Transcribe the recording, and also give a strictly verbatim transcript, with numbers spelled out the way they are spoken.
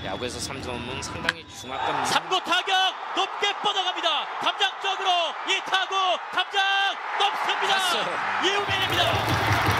야구에서 삼 점은 상당히 중압감. 삼 구 타격 높게 뻗어갑니다. 담장 쪽으로 이 타구 담장 넘습니다. 이후면입니다.